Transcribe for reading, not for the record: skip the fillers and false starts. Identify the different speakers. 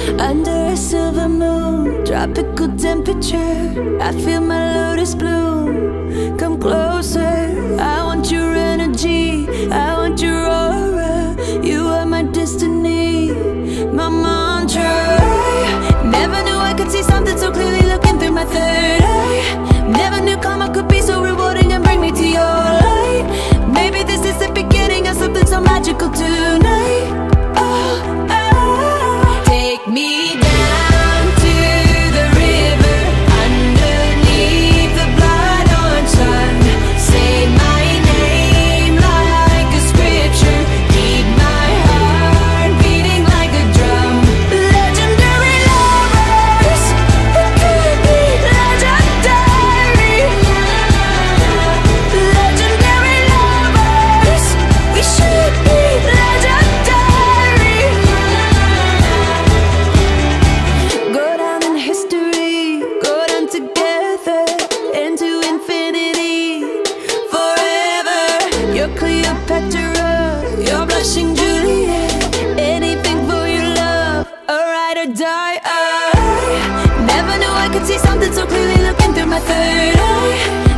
Speaker 1: Under a silver moon, tropical temperature, I feel my lotus bloom. Come closer, I want your energy, I want your aura. You are my destiny, my mantra. Never knew I could see something so clearly looking through my third eye. Never knew karma could be so rewarding and bring me to your light. Maybe this is the beginning of something so magical tonight. Oh, oh. Take me down to the river, underneath the blood orange sun. Say my name like a scripture, keep my heart beating like a drum. Legendary lovers, we could be legendary. Legendary lovers, we should be legendary. Go down in history, go down together into infinity, forever. You're Cleopatra, you're blushing Juliet. Anything for your love, a ride or die. I never knew I could see something so clearly looking through my third eye.